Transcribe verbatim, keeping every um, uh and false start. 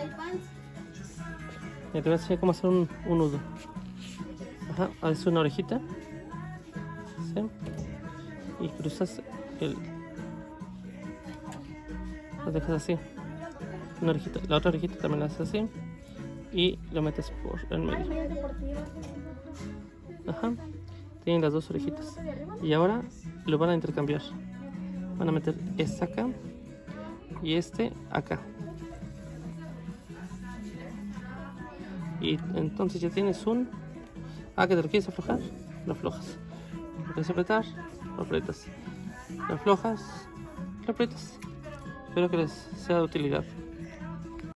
Ya te voy a enseñar cómo hacer un, un nudo. Ajá, haces una orejita. ¿Sí? Y cruzas el... Lo dejas así. Una orejita. La otra orejita también la haces así. Y lo metes por el medio. Ajá. Tienen las dos orejitas. Y ahora lo van a intercambiar. Van a meter esta acá y este acá. Y entonces ya tienes un... Ah, que te lo quieres aflojar, lo aflojas. Lo quieres apretar, lo aprietas. Lo aflojas, lo aprietas. Espero que les sea de utilidad.